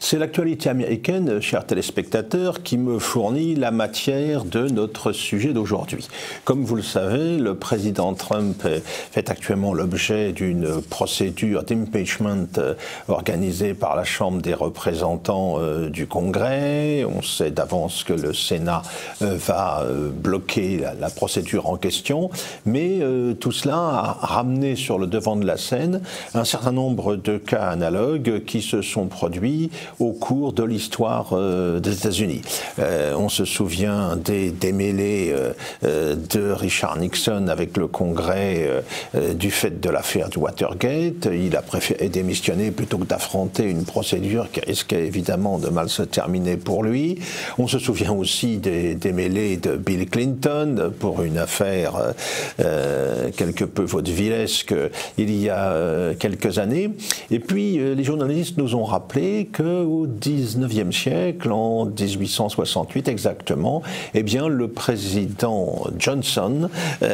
C'est l'actualité américaine, chers téléspectateurs, qui me fournit la matière de notre sujet d'aujourd'hui. Comme vous le savez, le président Trump fait actuellement l'objet d'une procédure d'impeachment organisée par la Chambre des représentants du Congrès. On sait d'avance que le Sénat va bloquer la procédure en question, mais tout cela a ramené sur le devant de la scène un certain nombre de cas analogues qui se sont produits au cours de l'histoire des États-Unis. On se souvient des démêlés de Richard Nixon avec le Congrès du fait de l'affaire du Watergate. Il a préféré démissionner plutôt que d'affronter une procédure qui risquait évidemment de mal se terminer pour lui. On se souvient aussi des démêlés de Bill Clinton pour une affaire quelque peu vaudevillesque il y a quelques années. Et puis les journalistes nous ont rappelé qu'au XIXe siècle, en 1868 exactement, eh bien, le président Johnson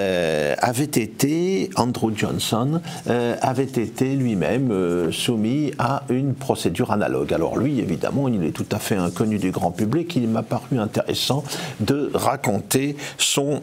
Andrew Johnson, avait été lui-même soumis à une procédure analogue. Alors lui, évidemment, il est tout à fait inconnu du grand public. Il m'a paru intéressant de raconter son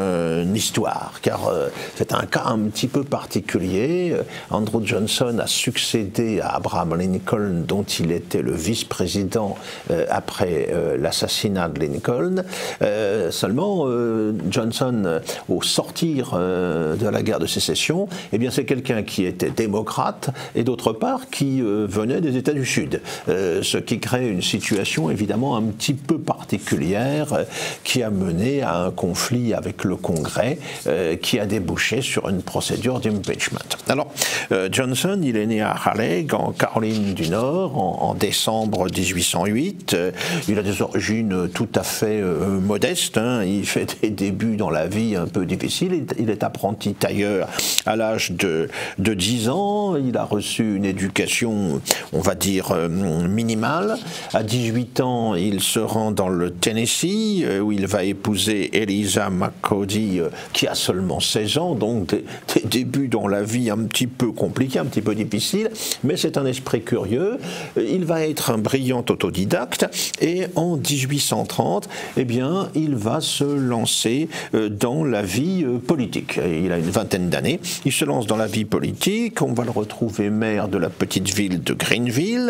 histoire, car c'est un cas un petit peu particulier. Andrew Johnson a succédé à Abraham Lincoln, dont il était le vice-président après l'assassinat de Lincoln. Seulement, Johnson, au sortir de la guerre de sécession, eh bien, c'est quelqu'un qui était démocrate et d'autre part qui venait des États du Sud, ce qui crée une situation évidemment un petit peu particulière qui a mené à un conflit avec le Congrès qui a débouché sur une procédure d'impeachment. Alors, Johnson, il est né à Raleigh, en Caroline du Nord, en décembre 1808. Il a des origines tout à fait modestes. Il fait des débuts dans la vie un peu difficiles. Il est apprenti tailleur à l'âge de 10 ans. Il a reçu une éducation, on va dire, minimale. À 18 ans, il se rend dans le Tennessee, où il va épouser Eliza McCody, qui a seulement 16 ans. Donc des débuts dans la vie un petit peu compliqués, un petit peu difficiles. Mais c'est un esprit curieux. Il va être un brillant autodidacte. Et en 1830, eh bien, il va se lancer dans la vie politique. Il a une vingtaine d'années. Il se lance dans la vie politique. On va le retrouver maire de la petite ville de Greenville.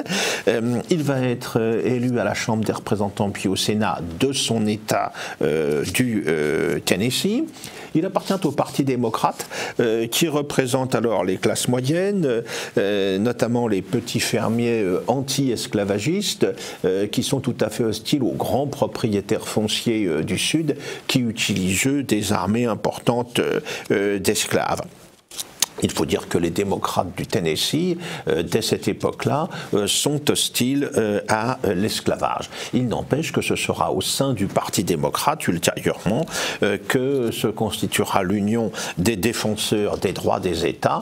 Il va être élu à la Chambre des représentants puis au Sénat de son État du Tennessee. Il appartient au Parti démocrate qui représente alors les classes moyennes, notamment les petits fermiers anti-esclavagistes qui sont tout à fait hostiles aux grands propriétaires fonciers du Sud qui utilisent eux des armées importantes d'esclaves. Il faut dire que les démocrates du Tennessee, dès cette époque-là, sont hostiles à l'esclavage. Il n'empêche que ce sera au sein du Parti démocrate, ultérieurement, que se constituera l'Union des défenseurs des droits des États,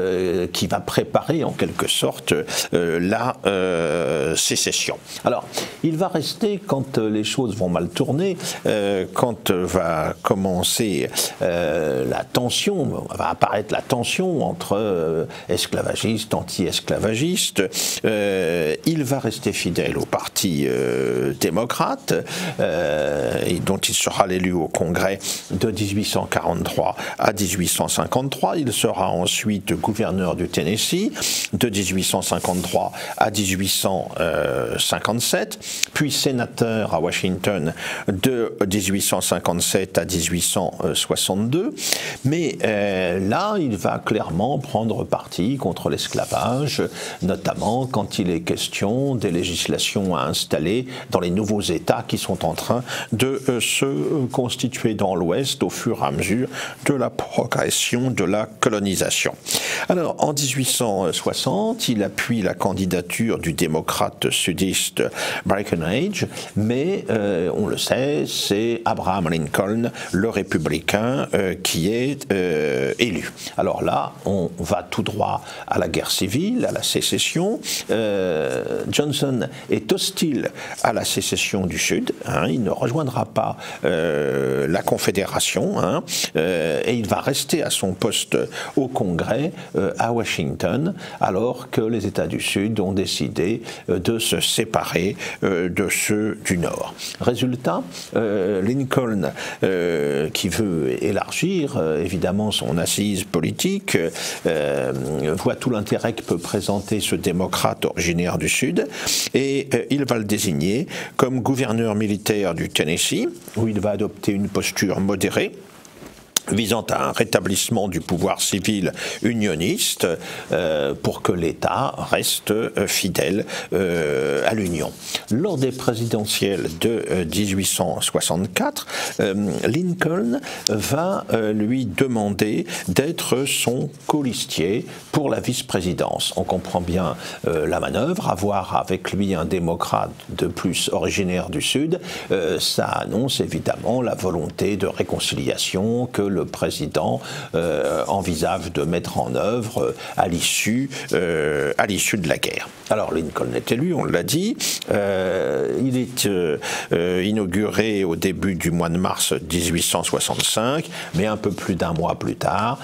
qui va préparer en quelque sorte la sécession. Alors, il va rester, quand les choses vont mal tourner, quand va commencer la tension, va apparaître la tension entre esclavagistes, anti-esclavagistes. Il va rester fidèle au Parti démocrate, dont il sera l'élu au Congrès de 1843 à 1853. Il sera ensuite gouverneur du Tennessee de 1853 à 1857, puis sénateur à Washington de 1857 à 1862. Mais là, il va clairement prendre parti contre l'esclavage, notamment quand il est question des législations à installer dans les nouveaux États qui sont en train de se constituer dans l'Ouest au fur et à mesure de la progression de la colonisation. Alors, en 1860, il appuie la candidature du démocrate sudiste Breckinridge, mais on le sait, c'est Abraham Lincoln, le républicain, qui est élu. Alors là, là, on va tout droit à la guerre civile, à la sécession. Johnson est hostile à la sécession du Sud. Il ne rejoindra pas la Confédération et il va rester à son poste au Congrès à Washington, alors que les États du Sud ont décidé de se séparer de ceux du Nord. Résultat, Lincoln, qui veut élargir évidemment son assise politique, voit tout l'intérêt que peut présenter ce démocrate originaire du Sud, et il va le désigner comme gouverneur militaire du Tennessee, où il va adopter une posture modérée, visant à un rétablissement du pouvoir civil unioniste pour que l'État reste fidèle à l'Union. Lors des présidentielles de 1864, Lincoln va lui demander d'être son colistier pour la vice-présidence. On comprend bien la manœuvre. Avoir avec lui un démocrate de plus originaire du Sud, ça annonce évidemment la volonté de réconciliation que le président envisage de mettre en œuvre à l'issue de la guerre. Alors Lincoln est élu, on l'a dit. Il est inauguré au début du mois de mars 1865, mais un peu plus d'un mois plus tard,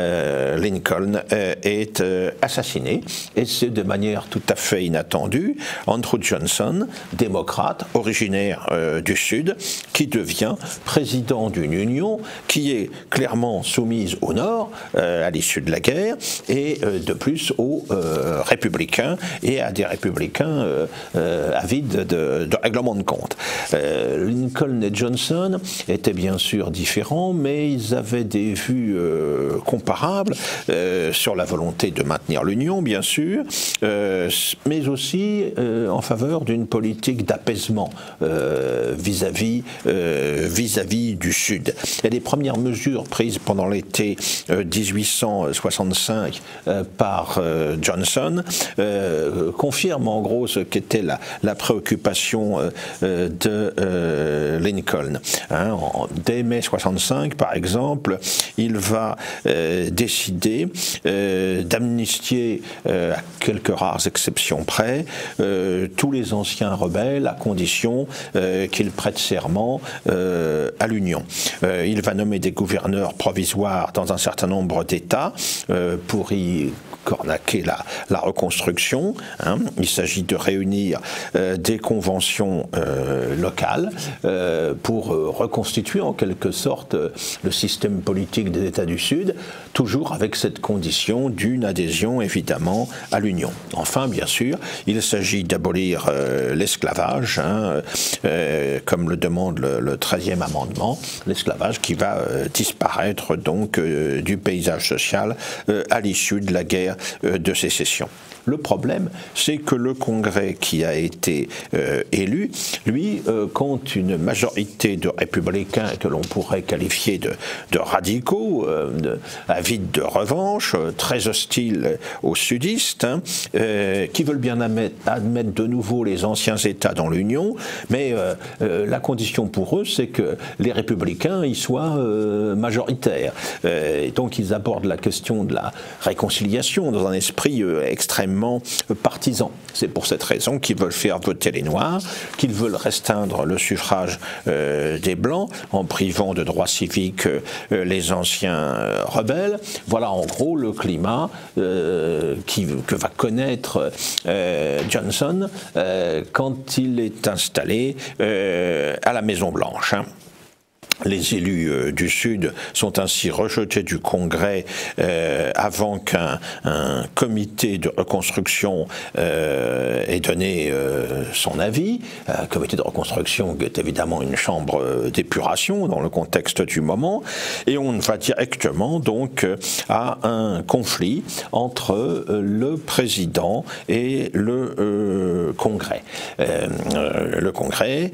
Lincoln est assassiné, et c'est de manière tout à fait inattendue Andrew Johnson, démocrate originaire du Sud, qui devient président d'une union qui est clairement soumise au Nord à l'issue de la guerre, et de plus aux républicains et à des républicains avides de règlement de compte. Lincoln et Johnson étaient bien sûr différents, mais ils avaient des vues comparables sur la volonté de maintenir l'Union, bien sûr, mais aussi en faveur d'une politique d'apaisement vis-à-vis du Sud. Et les premières mesures prises pendant l'été 1865 par Johnson confirment en gros ce qu'était la préoccupation de Lincoln. Dès mai 65, par exemple, il va décider d'amnistier, à quelques rares exceptions près, tous les anciens rebelles, à condition qu'ils prêtent serment à l'Union. Il va nommer des gouverneurs provisoires dans un certain nombre d'États pour y cornaquer la reconstruction. Il s'agit de réunir des conventions locales pour reconstituer en quelque sorte le système politique des États du Sud, toujours avec cette condition d'une adhésion évidemment à l'Union. Enfin, bien sûr, il s'agit d'abolir l'esclavage, comme le demande le 13e amendement, l'esclavage qui va disparaître donc du paysage social à l'issue de la guerre de sécession. Le problème, c'est que le Congrès qui a été élu, lui, compte une majorité de républicains que l'on pourrait qualifier de radicaux, avides de revanche, très hostiles aux sudistes, qui veulent bien admettre de nouveau les anciens États dans l'Union, mais la condition pour eux, c'est que les républicains y soient majoritaires. Et donc ils abordent la question de la réconciliation dans un esprit extrêmement partisans. C'est pour cette raison qu'ils veulent faire voter les Noirs, qu'ils veulent restreindre le suffrage des Blancs en privant de droits civiques les anciens rebelles. Voilà en gros le climat que va connaître Johnson quand il est installé à la Maison-Blanche. Les élus du Sud sont ainsi rejetés du Congrès avant qu'un comité de reconstruction ait donné son avis. Un comité de reconstruction qui est évidemment une chambre d'épuration dans le contexte du moment. Et on va directement donc à un conflit entre le président et le Congrès. Le Congrès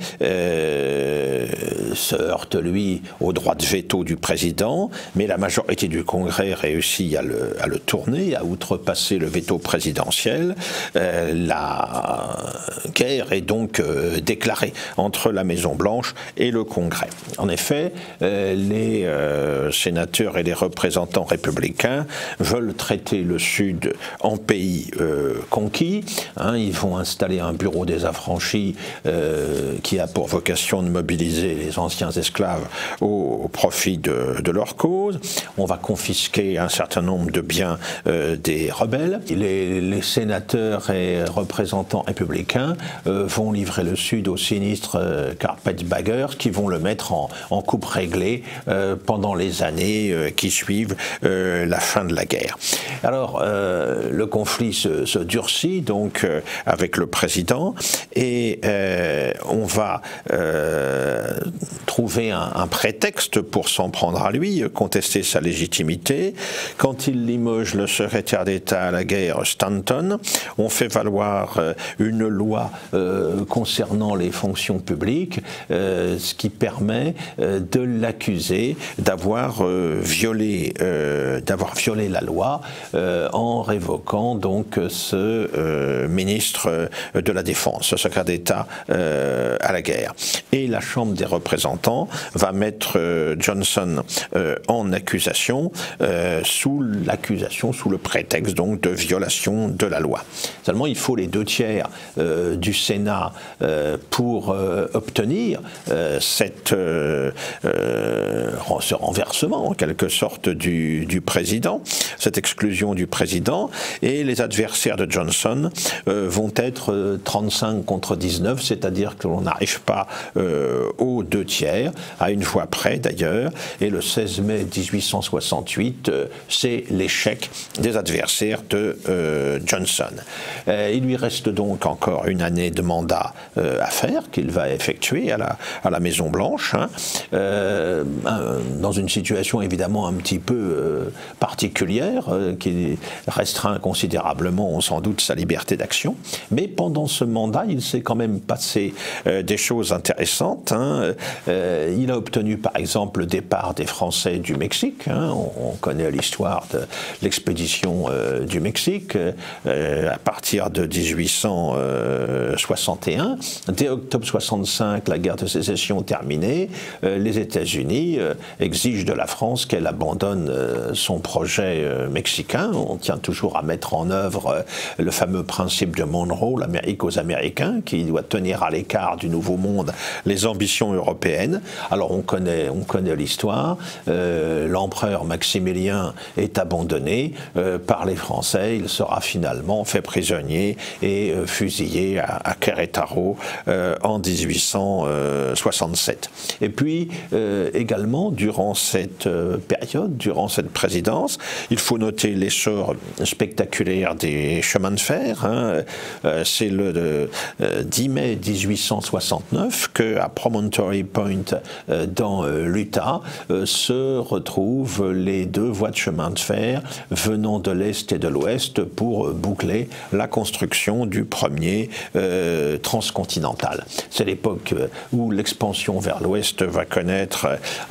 se heurte lui au droit de veto du président, mais la majorité du Congrès réussit à le tourner, à outrepasser le veto présidentiel. La guerre est donc déclarée entre la Maison-Blanche et le Congrès. En effet, les sénateurs et les représentants républicains veulent traiter le Sud en pays conquis. Ils vont installer un bureau des affranchis qui a pour vocation de mobiliser les anciens esclaves au profit de leur cause. On va confisquer un certain nombre de biens des rebelles. Les sénateurs et représentants républicains vont livrer le Sud aux sinistres carpetbaggers qui vont le mettre en coupe réglée pendant les années qui suivent la fin de la guerre. Alors, le conflit se durcit donc avec le président et on va trouver un prétexte pour s'en prendre à lui, contester sa légitimité. Quand il limoge le secrétaire d'État à la guerre Stanton, on fait valoir une loi concernant les fonctions publiques, ce qui permet de l'accuser d'avoir violé la loi en révoquant donc ce ministre de la Défense, ce secrétaire d'État à la guerre. Et la Chambre des représentants va mettre Johnson en accusation sous le prétexte donc de violation de la loi. Seulement, il faut les 2/3 du Sénat pour obtenir ce renversement en quelque sorte du président, cette exclusion du président, et les adversaires de Johnson vont être 35 contre 19, c'est-à-dire que l'on n'arrive pas aux 2/3, à une fois près d'ailleurs, et le 16 mai 1868, c'est l'échec des adversaires de Johnson. Il lui reste donc encore une année de mandat à faire, qu'il va effectuer à la Maison-Blanche, dans une situation évidemment un petit peu particulière, qui restreint considérablement sans doute sa liberté d'action, mais pendant ce mandat, il s'est quand même passé des choses intéressantes. Il a obtenu par exemple le départ des Français du Mexique. On connaît l'histoire de l'expédition du Mexique à partir de 1861. Dès octobre 65, la guerre de sécession terminée, les États-Unis exigent de la France qu'elle abandonne son projet mexicain. On tient toujours à mettre en œuvre le fameux principe de Monroe, l'Amérique aux Américains, qui doit tenir à l'écart du Nouveau Monde les ambitions européennes. Alors on connaît l'histoire. L'empereur Maximilien est abandonné par les Français. Il sera finalement fait prisonnier et fusillé à Querétaro en 1867. Et puis également durant cette période, durant cette présidence, il faut noter l'essor spectaculaire des chemins de fer. C'est le 10 mai 1869 qu'à Promontory Point dans l'Utah se retrouvent les 2 voies de chemin de fer venant de l'Est et de l'Ouest pour boucler la construction du premier transcontinental. C'est l'époque où l'expansion vers l'Ouest va connaître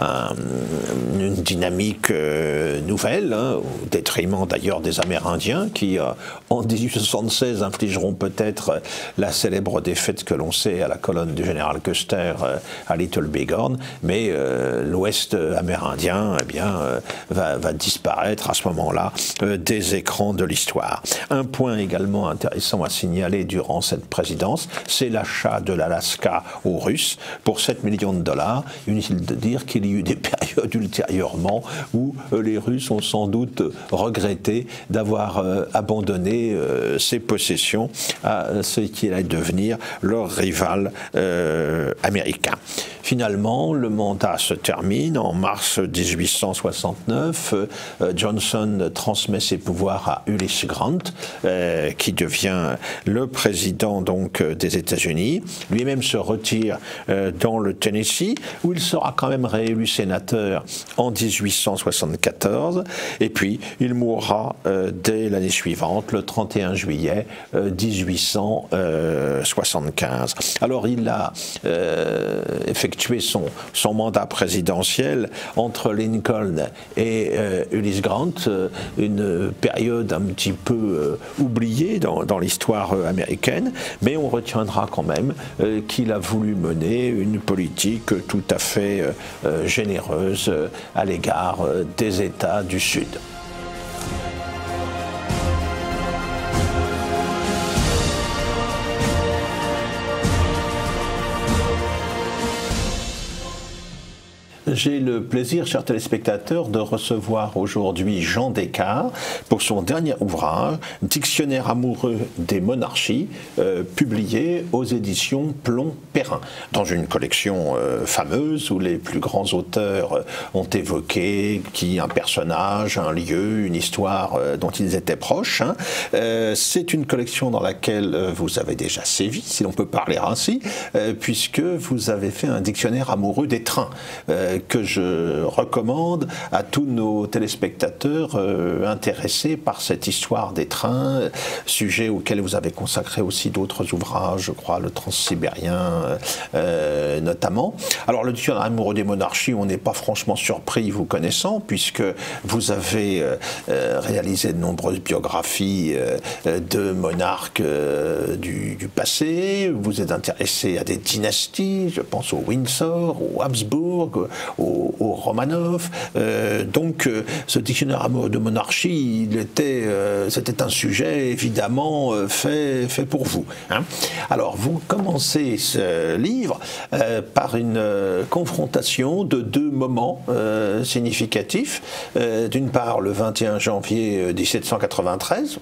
une dynamique nouvelle, au détriment d'ailleurs des Amérindiens qui, en 1876, infligeront peut-être la célèbre défaite que l'on sait à la colonne du général Custer à Little Bighorn, mais l'Ouest amérindien va disparaître à ce moment-là des écrans de l'histoire. Un point également intéressant à signaler durant cette présidence, c'est l'achat de l'Alaska aux Russes pour 7 millions de dollars. Inutile de dire qu'il y a eu des périodes ultérieurement où les Russes ont sans doute regretté d'avoir abandonné ces possessions à ce qui allait devenir leur rival américain. Finalement, le mandat se termine en mars 1869. Johnson transmet ses pouvoirs à Ulysses Grant, qui devient le président donc des États-Unis. Lui-même se retire dans le Tennessee, où il sera quand même réélu sénateur en 1874. Et puis, il mourra dès l'année suivante, le 31 juillet 1875. Alors, il a effectué effectué son mandat présidentiel entre Lincoln et Ulysse Grant, une période un petit peu oubliée dans l'histoire américaine, mais on retiendra quand même qu'il a voulu mener une politique tout à fait généreuse à l'égard des États du Sud. J'ai le plaisir, chers téléspectateurs, de recevoir aujourd'hui Jean Descartes pour son dernier ouvrage, Dictionnaire amoureux des monarchies, publié aux éditions Plomb-Perrin, dans une collection fameuse où les plus grands auteurs ont évoqué un personnage, un lieu, une histoire dont ils étaient proches. C'est une collection dans laquelle vous avez déjà sévi, si l'on peut parler ainsi, puisque vous avez fait un dictionnaire amoureux des trains, que je recommande à tous nos téléspectateurs intéressés par cette histoire des trains, sujet auquel vous avez consacré aussi d'autres ouvrages, je crois, le Transsibérien notamment. Alors le dictionnaire amoureux des monarchies, on n'est pas franchement surpris vous connaissant, puisque vous avez réalisé de nombreuses biographies de monarques du passé, vous êtes intéressé à des dynasties, je pense aux Windsor, aux Habsbourg, aux Romanov. Donc ce dictionnaire amoureux de monarchie, c'était un sujet évidemment fait pour vous. Alors vous commencez ce livre par une confrontation de deux moments significatifs. D'une part, le 21 janvier 1793,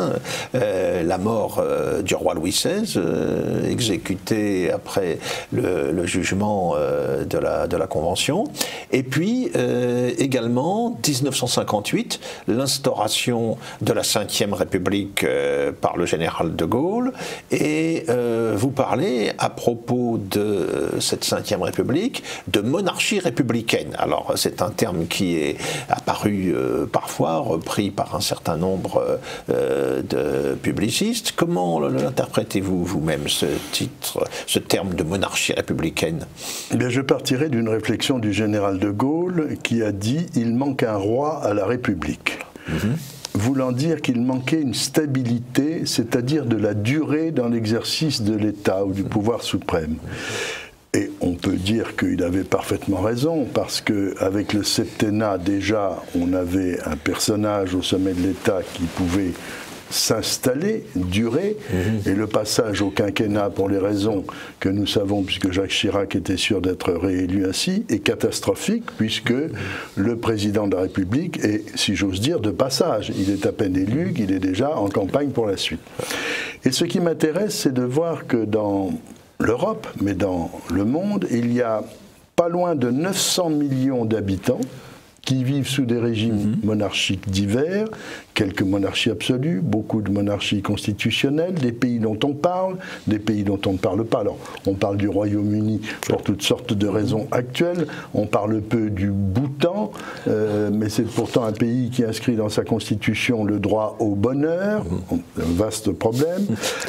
la mort du roi Louis XVI, exécuté après le jugement de la Convention. Et puis également 1958, l'instauration de la Ve République par le général de Gaulle. Et vous parlez à propos de cette Ve République de monarchie républicaine. Alors c'est un terme qui est apparu parfois, repris par un certain nombre de publicistes. Comment l'interprétez-vous vous-même, ce terme de monarchie républicaine? Eh bien, je partirai d'une réflexion du général de Gaulle qui a dit « il manque un roi à la République ». Voulant dire qu'il manquait une stabilité, c'est-à-dire de la durée dans l'exercice de l'État ou du pouvoir suprême. Et on peut dire qu'il avait parfaitement raison, parce qu'avec le septennat, déjà, on avait un personnage au sommet de l'État qui pouvait s'installer, durer, et le passage au quinquennat, pour les raisons que nous savons, puisque Jacques Chirac était sûr d'être réélu ainsi, est catastrophique, puisque le président de la République est, si j'ose dire, de passage. Il est à peine élu, qu'il est déjà en campagne pour la suite. Et ce qui m'intéresse, c'est de voir que dans l'Europe, mais dans le monde, il y a pas loin de 900 millions d'habitants qui vivent sous des régimes monarchiques divers, quelques monarchies absolues, beaucoup de monarchies constitutionnelles, des pays dont on parle, des pays dont on ne parle pas. Alors, on parle du Royaume-Uni pour toutes sortes de raisons actuelles, on parle peu du Bhoutan, mais c'est pourtant un pays qui inscrit dans sa constitution le droit au bonheur, un vaste problème.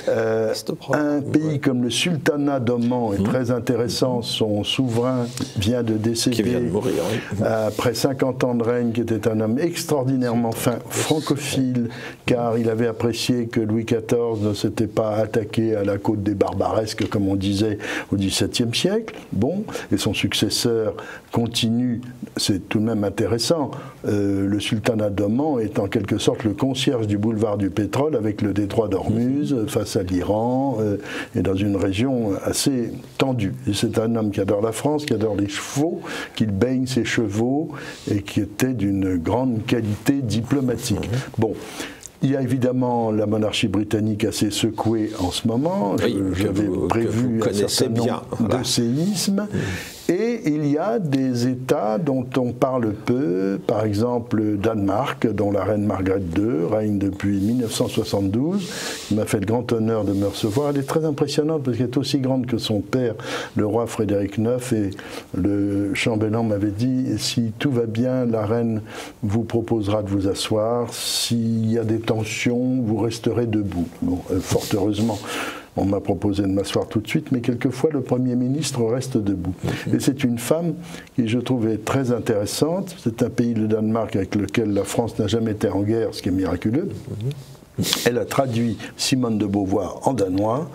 Un pays comme le Sultanat d'Oman est très intéressant, son souverain vient de décéder, qui vient de mourir, après 50 ans de règne, qui était un homme extraordinairement fin, francophile, car il avait apprécié que Louis XIV ne s'était pas attaqué à la côte des barbaresques, comme on disait au XVIIe siècle. Bon, et son successeur continue, c'est tout de même intéressant. Le sultanat d'Oman est en quelque sorte le concierge du boulevard du pétrole avec le détroit d'Ormuz face à l'Iran, et dans une région assez tendue. C'est un homme qui adore la France, qui adore les chevaux, qui baigne ses chevaux, et qui était d'une grande qualité diplomatique. Bon. Il y a évidemment la monarchie britannique assez secouée en ce moment. Oui, j'avais prévu un certain nombre de séismes. Et il y a des États dont on parle peu, par exemple Danemark, dont la reine Margrethe II règne depuis 1972, qui m'a fait le grand honneur de me recevoir. Elle est très impressionnante parce qu'elle est aussi grande que son père, le roi Frédéric IX, et le chambellan m'avait dit, si tout va bien, la reine vous proposera de vous asseoir, s'il y a des tensions, vous resterez debout. Bon, fort heureusement, on m'a proposé de m'asseoir tout de suite, mais quelquefois le Premier ministre reste debout. Et c'est une femme qui, je trouvais, très intéressante. C'est un pays, le Danemark, avec lequel la France n'a jamais été en guerre, ce qui est miraculeux. Elle a traduit Simone de Beauvoir en danois.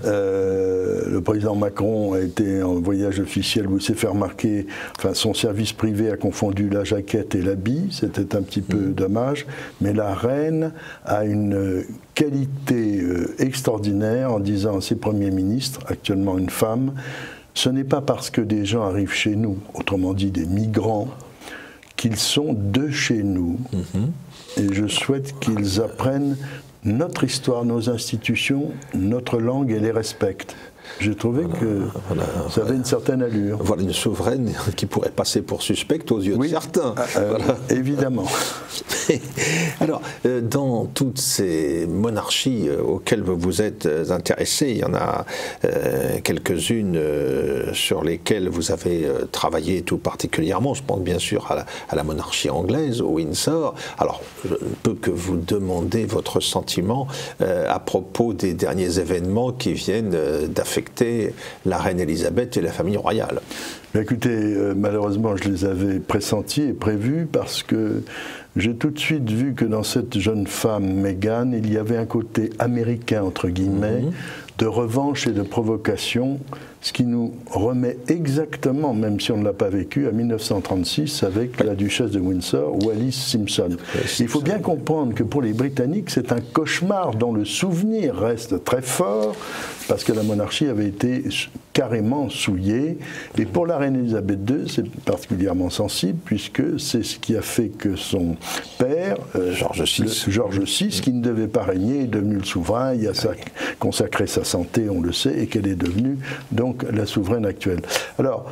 Le président Macron a été en voyage officiel où il s'est fait remarquer, enfin son service privé a confondu la jaquette et l'habit, c'était un petit peu dommage, mais la reine a une qualité extraordinaire en disant à ses premiers ministres, actuellement une femme, ce n'est pas parce que des gens arrivent chez nous, autrement dit des migrants, qu'ils sont de chez nous. Et je souhaite qu'ils apprennent notre histoire, nos institutions, notre langue et les respectent. J'ai trouvé que ça avait une certaine allure. Voilà une souveraine qui pourrait passer pour suspecte aux yeux de certains. Voilà. Évidemment. Alors, dans toutes ces monarchies auxquelles vous vous êtes intéressé, il y en a quelques-unes sur lesquelles vous avez travaillé tout particulièrement. Je pense bien sûr à la monarchie anglaise, au Windsor. Alors, je ne peux que vous demander votre sentiment à propos des derniers événements qui viennent d'affecter la reine Elisabeth et la famille royale. Mais écoutez, malheureusement, je les avais pressentis et prévus parce que j'ai tout de suite vu que dans cette jeune femme, Meghan, il y avait un côté américain, entre guillemets, de revanche et de provocation, ce qui nous remet exactement, même si on ne l'a pas vécu, à 1936 avec la duchesse de Windsor, Wallis Simpson. Il faut bien comprendre que pour les Britanniques, c'est un cauchemar dont le souvenir reste très fort, parce que la monarchie avait été carrément souillée. Et pour la reine Elisabeth II, c'est particulièrement sensible, puisque c'est ce qui a fait que son père, George VI, qui ne devait pas régner, est devenu le souverain. Il a consacré sa santé, on le sait, et qu'elle est devenue donc la souveraine actuelle. Alors,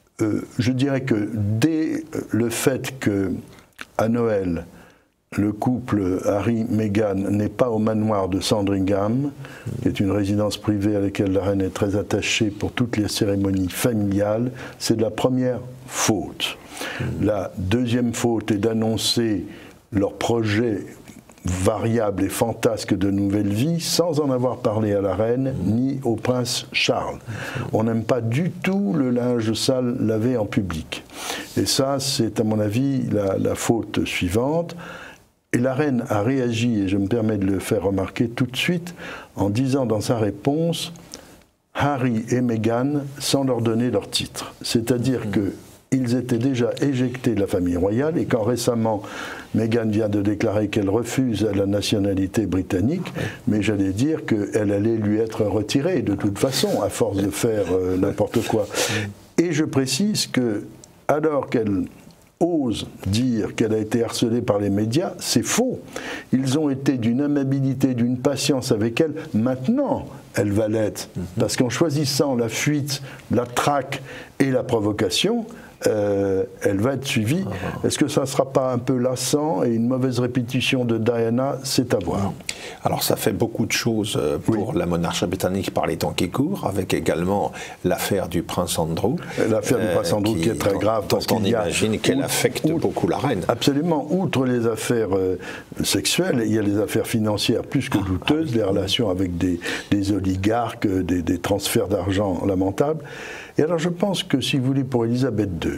je dirais que dès le fait qu'à Noël, le couple Harry-Meghan n'est pas au manoir de Sandringham, qui est une résidence privée à laquelle la reine est très attachée pour toutes les cérémonies familiales, c'est de la première faute. La deuxième faute est d'annoncer leur projet variable et fantasque de nouvelle vie sans en avoir parlé à la reine ni au prince Charles. On n'aime pas du tout le linge sale lavé en public. Et ça, c'est à mon avis la faute suivante. Et la reine a réagi, et je me permets de le faire remarquer tout de suite, en disant dans sa réponse « Harry et Meghan » sans leur donner leur titre. C'est-à-dire qu'ils étaient déjà éjectés de la famille royale, et quand récemment Meghan vient de déclarer qu'elle refuse la nationalité britannique, mais j'allais dire qu'elle allait lui être retirée de toute façon, à force de faire n'importe quoi. Et je précise que, alors qu'elle ose dire qu'elle a été harcelée par les médias, c'est faux. Ils ont été d'une amabilité, d'une patience avec elle. Maintenant, elle va l'être. Parce qu'en choisissant la fuite, la traque et la provocation, elle va être suivie. Est-ce que ça ne sera pas un peu lassant et une mauvaise répétition de Diana? C'est à voir. Alors ça fait beaucoup de choses pour la monarchie britannique par les temps qui courent, avec également l'affaire du prince Andrew. L'affaire du prince Andrew qui est très grave. Parce qu'on imagine qu'elle affecte beaucoup la reine. Absolument. Outre les affaires sexuelles, il y a les affaires financières plus que douteuses, les relations avec des oligarques, des transferts d'argent lamentables. Et alors je pense que, si vous voulez, pour Elisabeth II,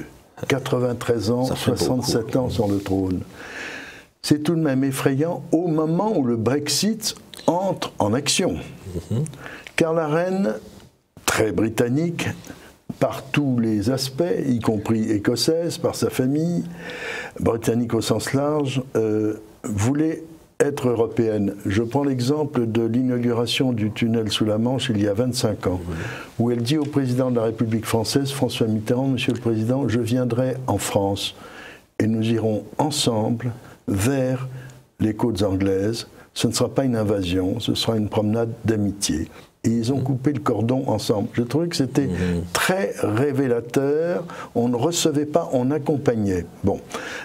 93 ans, 67 ans sur le trône, c'est tout de même effrayant au moment où le Brexit entre en action. Car la reine, très britannique, par tous les aspects, y compris écossaise, par sa famille, britannique au sens large, voulait être européenne. Je prends l'exemple de l'inauguration du tunnel sous la Manche il y a 25 ans, où elle dit au président de la République française, François Mitterrand, « Monsieur le Président, je viendrai en France et nous irons ensemble vers les côtes anglaises. Ce ne sera pas une invasion, ce sera une promenade d'amitié. » Et ils ont coupé le cordon ensemble. Je trouvais que c'était très révélateur. On ne recevait pas, on accompagnait. Bon.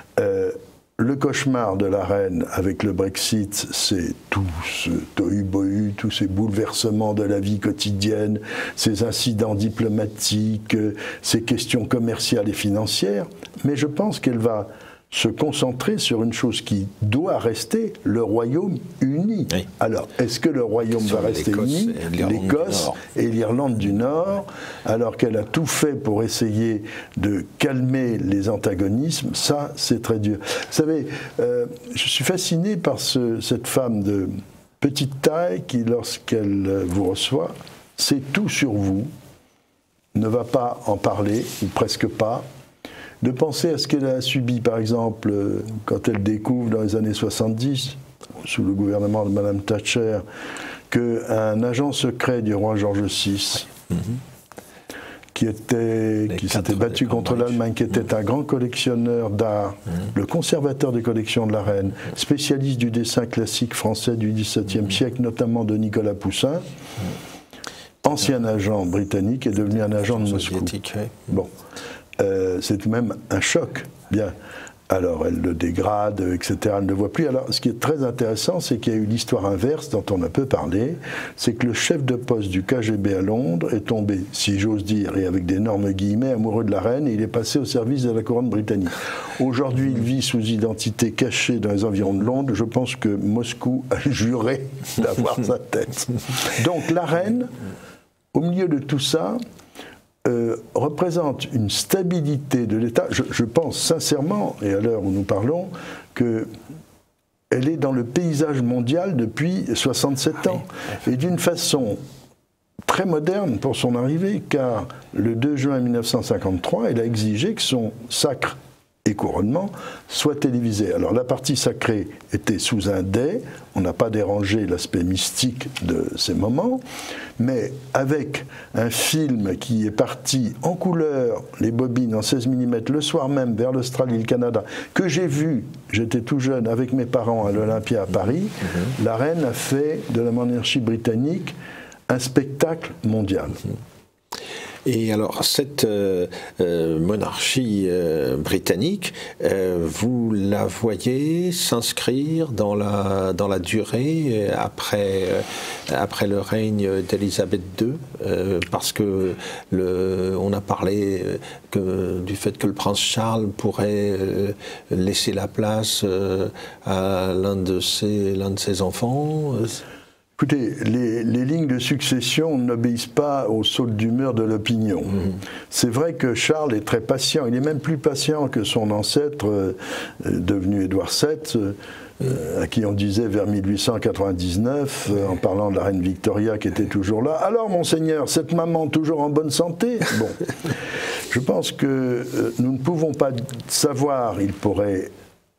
Le cauchemar de la reine avec le Brexit, c'est tout ce tohu-bohu, tous ces bouleversements de la vie quotidienne, ces incidents diplomatiques, ces questions commerciales et financières. Mais je pense qu'elle va se concentrer sur une chose qui doit rester le Royaume-Uni. Oui. Alors, est-ce que le Royaume va rester uni, l'Écosse et l'Irlande du Nord, alors qu'elle a tout fait pour essayer de calmer les antagonismes? Ça, c'est très dur. Vous savez, je suis fasciné par cette femme de petite taille qui, lorsqu'elle vous reçoit, sait tout sur vous, ne va pas en parler, ou presque pas, de penser à ce qu'elle a subi, par exemple, quand elle découvre dans les années 70, sous le gouvernement de Mme Thatcher, qu'un agent secret du roi George VI, qui s'était battu contre l'Allemagne, qui était un grand collectionneur d'art, le conservateur des collections de la reine, spécialiste du dessin classique français du XVIIe siècle, notamment de Nicolas Poussin, ancien agent britannique, est devenu un agent de Moscou. Bon. C'est tout de même un choc. Bien. Alors, elle le dégrade, etc. Elle ne le voit plus. Alors, ce qui est très intéressant, c'est qu'il y a eu l'histoire inverse dont on a peu parlé. C'est que le chef de poste du KGB à Londres est tombé, si j'ose dire, et avec d'énormes guillemets, amoureux de la reine, et il est passé au service de la couronne britannique. Aujourd'hui, il vit sous identité cachée dans les environs de Londres. Je pense que Moscou a juré d'avoir sa tête. Donc, la reine, au milieu de tout ça, représente une stabilité de l'État. Je pense sincèrement, et à l'heure où nous parlons, qu'elle est dans le paysage mondial depuis 67 ans. Et d'une façon très moderne pour son arrivée, car le 2 juin 1953, elle a exigé que son sacre et couronnement soit télévisé. Alors la partie sacrée était sous un dais, on n'a pas dérangé l'aspect mystique de ces moments, mais avec un film qui est parti en couleur, les bobines en 16 mm, le soir même vers l'Australie et le Canada, que j'ai vu, j'étais tout jeune, avec mes parents à l'Olympia à Paris, la reine a fait de la monarchie britannique un spectacle mondial. Et alors, cette monarchie britannique, vous la voyez s'inscrire dans la durée après le règne d'Élisabeth II, parce que on a parlé du fait que le prince Charles pourrait laisser la place à l'un de ses enfants. Écoutez, les lignes de succession n'obéissent pas aux sautes d'humeur de l'opinion. C'est vrai que Charles est très patient. Il est même plus patient que son ancêtre, devenu Édouard VII, à qui on disait vers 1899, en parlant de la reine Victoria qui était toujours là, « Alors, monseigneur, cette maman toujours en bonne santé ?» Bon, je pense que nous ne pouvons pas savoir, il pourrait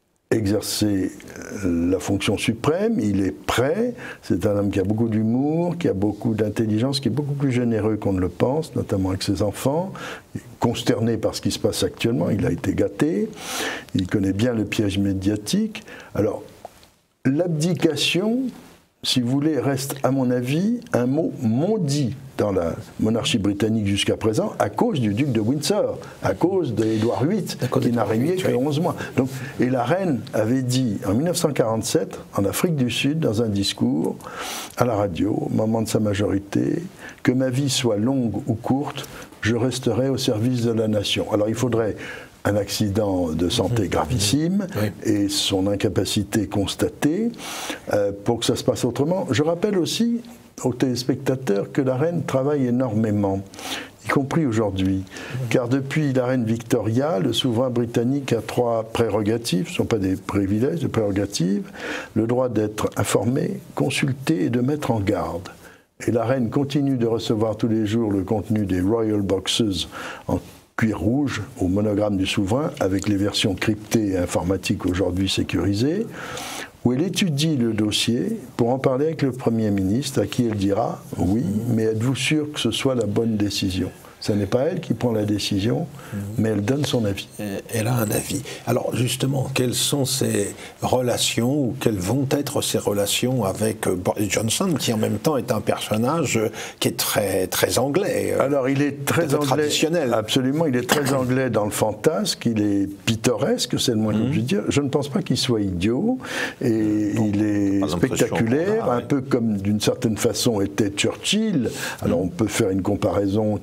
exercer la fonction suprême, il est prêt, c'est un homme qui a beaucoup d'humour, qui a beaucoup d'intelligence, qui est beaucoup plus généreux qu'on ne le pense, notamment avec ses enfants, consterné par ce qui se passe actuellement, il a été gâté, il connaît bien le piège médiatique. Alors, l'abdication, si vous voulez, reste à mon avis un mot maudit dans la monarchie britannique jusqu'à présent, à cause du duc de Windsor, à cause d'Édouard VIII, qui n'a régné que 11 mois. Donc, et la reine avait dit en 1947, en Afrique du Sud, dans un discours à la radio, au moment de sa majorité, que ma vie soit longue ou courte, je resterai au service de la nation. Alors il faudrait un accident de santé gravissime et son incapacité constatée pour que ça se passe autrement. Je rappelle aussi aux téléspectateurs que la reine travaille énormément, y compris aujourd'hui, car depuis la reine Victoria, le souverain britannique a 3 prérogatives, ce ne sont pas des privilèges, des prérogatives, le droit d'être informé, consulté et de mettre en garde. Et la reine continue de recevoir tous les jours le contenu des Royal Boxes en cuir rouge au monogramme du souverain, avec les versions cryptées et informatiques aujourd'hui sécurisées, où elle étudie le dossier pour en parler avec le Premier ministre, à qui elle dira « Oui, mais êtes-vous sûr que ce soit la bonne décision ?» Ce n'est pas elle qui prend la décision, mais elle donne son avis. Elle a un avis. Alors justement, quelles sont ses relations, ou quelles vont être ses relations avec Boris Johnson, qui en même temps est un personnage qui est très, très anglais. Alors il est très anglais, traditionnel. Absolument, il est très anglais dans le fantasque, il est pittoresque, c'est le moins que je puis dire. Je ne pense pas qu'il soit idiot, et il est spectaculaire, un peu comme d'une certaine façon était Churchill. Alors on peut faire une comparaison qui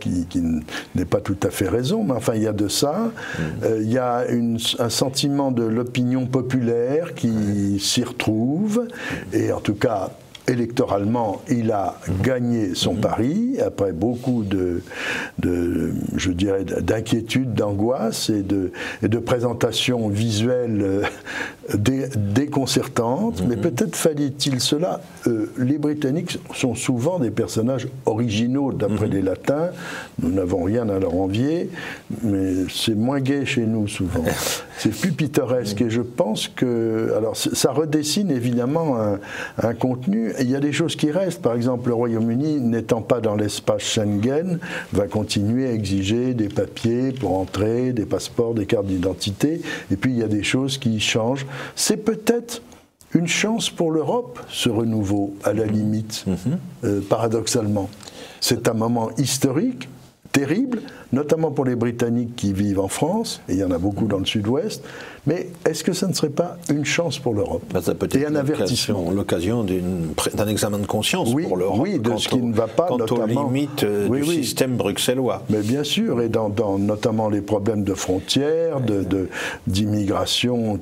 n'est pas tout à fait raison, mais enfin il y a de ça. Il y a un sentiment de l'opinion populaire qui s'y retrouve, et en tout cas électoralement, il a gagné son pari après beaucoup je dirais, d'inquiétude, d'angoisse et de présentations visuelles déconcertantes. Mais peut-être fallait-il cela. Les Britanniques sont souvent des personnages originaux d'après les Latins. Nous n'avons rien à leur envier, mais c'est moins gai chez nous souvent. C'est plus pittoresque et je pense que... Alors ça redessine évidemment un contenu. Il y a des choses qui restent. Par exemple, le Royaume-Uni, n'étant pas dans l'espace Schengen, va continuer à exiger des papiers pour entrer, des passeports, des cartes d'identité. Et puis il y a des choses qui changent. C'est peut-être une chance pour l'Europe, ce renouveau, à la limite, paradoxalement. C'est un moment historique, terrible, notamment pour les Britanniques qui vivent en France, et il y en a beaucoup dans le sud-ouest, mais est-ce que ça ne serait pas une chance pour l'Europe? Ça peut être un avertissement. L'occasion d'un examen de conscience pour l'Europe. Oui, de ce qui ne va pas, notamment aux limites du système bruxellois. Mais bien sûr, et dans notamment les problèmes de frontières, d'immigration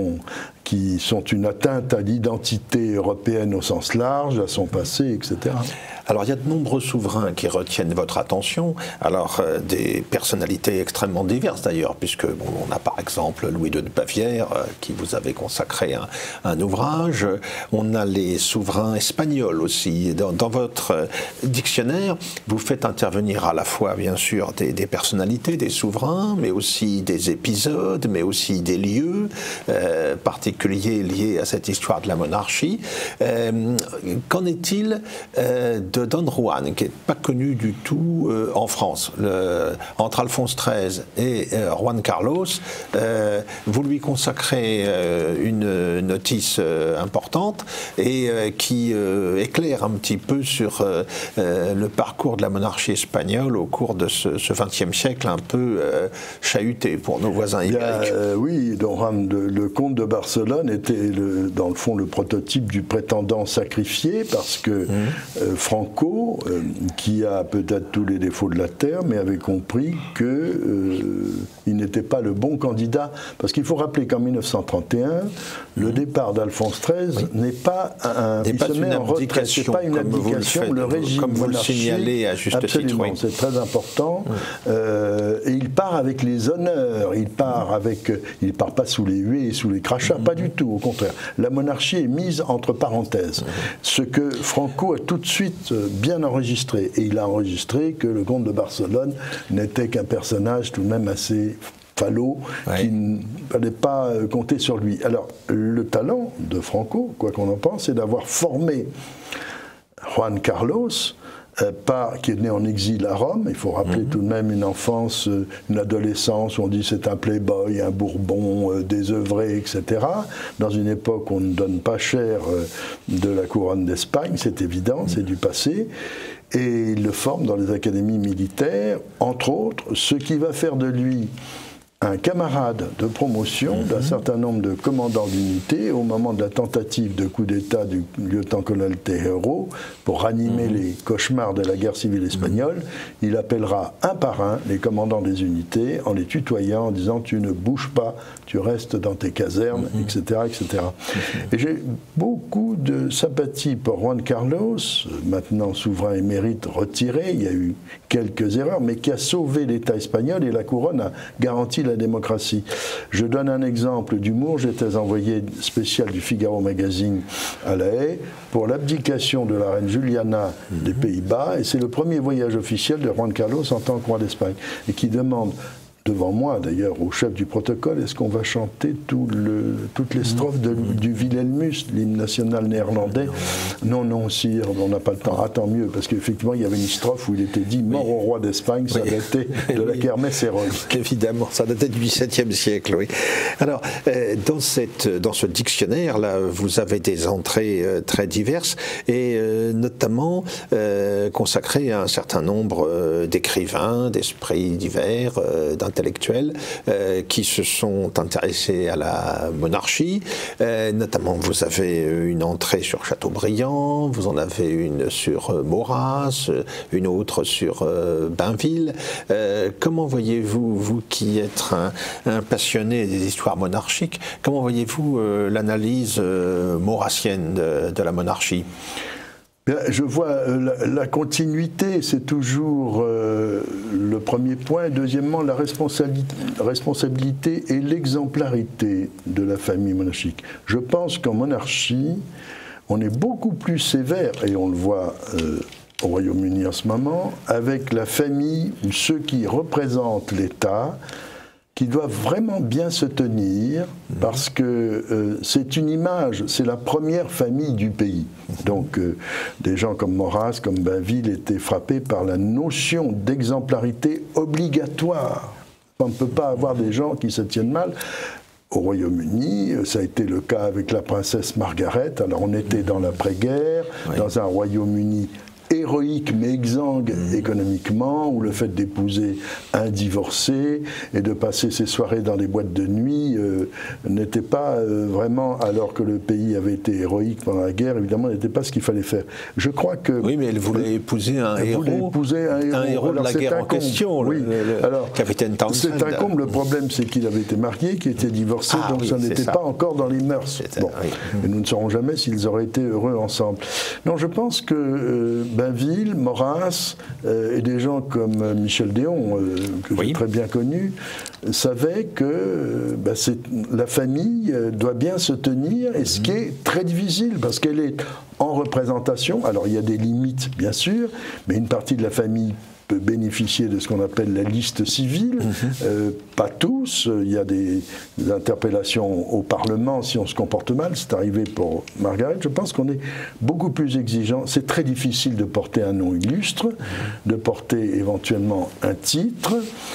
qui sont une atteinte à l'identité européenne au sens large, à son passé, etc. Alors il y a de nombreux souverains qui retiennent votre attention, alors des personnalités extrêmement diverses d'ailleurs, puisque on a par exemple Louis II de Bavière, qui vous avait consacré un ouvrage, on a les souverains espagnols aussi. Dans votre dictionnaire, vous faites intervenir à la fois bien sûr des personnalités, des souverains, mais aussi des épisodes, mais aussi des lieux particuliers liés à cette histoire de la monarchie. Qu'en est-il de Don Juan, qui n'est pas connu du tout en France? Entre Alphonse XIII et Juan Carlos, vous lui consacrez une notice importante et qui éclaire un petit peu sur le parcours de la monarchie espagnole au cours de ce XXe siècle un peu chahuté pour nos voisins ibériques. Oui, Don Juan, le comte de Barcelone était dans le fond le prototype du prétendant sacrifié, parce que Franco, qui a peut-être tous les défauts de la terre, mais avait compris qu'il n'était pas le bon candidat. Parce qu'il faut rappeler qu'en 1931, le départ d'Alphonse XIII n'est pas une abdication, le régime comme vous le signalez à juste titre. Oui. C'est très important. Et il part avec les honneurs. Il part pas sous les huées et sous les crachats, pas du tout. Au contraire, la monarchie est mise entre parenthèses. Ce que Franco a tout de suite bien enregistré. Et il a enregistré que le comte de Barcelone n'était qu'un personnage tout de même assez falot, qu'il ne fallait pas compter sur lui. Alors, le talent de Franco, quoi qu'on en pense, c'est d'avoir formé Juan Carlos, qui est né en exil à Rome. Il faut rappeler tout de même une enfance, une adolescence où on dit c'est un playboy, un bourbon, désœuvré, etc. Dans une époque où on ne donne pas cher de la couronne d'Espagne, c'est évident, c'est du passé. Et il le forme dans les académies militaires, entre autres, ce qui va faire de lui un camarade de promotion d'un certain nombre de commandants d'unités au moment de la tentative de coup d'État du lieutenant-colonel Tejero pour ranimer les cauchemars de la guerre civile espagnole. Il appellera un par un les commandants des unités en les tutoyant, en disant « tu ne bouges pas, tu restes dans tes casernes, etc. etc. » Et j'ai beaucoup de sympathie pour Juan Carlos, maintenant souverain émérite retiré, il y a eu quelques erreurs, mais qui a sauvé l'État espagnol et la couronne a garanti la démocratie. Je donne un exemple d'humour. J'étais envoyé spécial du Figaro Magazine à La Haye pour l'abdication de la reine Juliana des Pays-Bas, et c'est le premier voyage officiel de Juan Carlos en tant que roi d'Espagne, et qui demande devant moi d'ailleurs au chef du protocole, est-ce qu'on va chanter toutes les strophes du Wilhelmus, l'hymne national néerlandais? Non, non, sire, on n'a pas le temps. Ah, tant mieux, parce qu'effectivement il y avait une strophe où il était dit mort au roi d'Espagne, ça datait de la kermesse héroïque. Évidemment, ça datait du XVIIe siècle, oui. Alors, dans ce dictionnaire-là, vous avez des entrées très diverses, et notamment consacrées à un certain nombre d'écrivains, d'esprits divers, d'intellectuels, intellectuels qui se sont intéressés à la monarchie. Notamment, vous avez une entrée sur Chateaubriand, vous en avez une sur Maurras, une autre sur Bainville. Comment voyez-vous, vous qui êtes un passionné des histoires monarchiques, comment voyez-vous l'analyse maurrassienne de la monarchie ? Je vois la continuité, c'est toujours le premier point. Deuxièmement, la responsabilité et l'exemplarité de la famille monarchique. Je pense qu'en monarchie, on est beaucoup plus sévère, et on le voit au Royaume-Uni en ce moment, avec la famille ou ceux qui représentent l'État, qui doivent vraiment bien se tenir, parce que c'est une image, c'est la première famille du pays. Donc des gens comme Maurras, comme Bainville étaient frappés par la notion d'exemplarité obligatoire. On ne peut pas avoir des gens qui se tiennent mal. Au Royaume-Uni, ça a été le cas avec la princesse Margaret. Alors on était dans l'après-guerre, dans un Royaume-Uni héroïque mais exsangue économiquement, où le fait d'épouser un divorcé et de passer ses soirées dans les boîtes de nuit n'était pas vraiment, alors que le pays avait été héroïque pendant la guerre, évidemment, n'était pas ce qu'il fallait faire. Je crois que... Oui, mais elle voulait épouser un héros de la guerre en question, oui. Alors, capitaine Townshend. C'est un comble. Le problème, c'est qu'il avait été marié, qu'il était divorcé, donc ça n'était pas encore dans les mœurs. Bon. Et nous ne saurons jamais s'ils auraient été heureux ensemble. Non, je pense que Bainville, Maurras et des gens comme Michel Déon, que j'ai très bien connu, savaient que la famille doit bien se tenir, et ce qui est très difficile, parce qu'elle est en représentation. Alors il y a des limites, bien sûr, mais une partie de la famille peut bénéficier de ce qu'on appelle la liste civile. Pas tous. Il y a des interpellations au Parlement si on se comporte mal. C'est arrivé pour Margaret. Je pense qu'on est beaucoup plus exigeant. C'est très difficile de porter un nom illustre, de porter éventuellement un titre.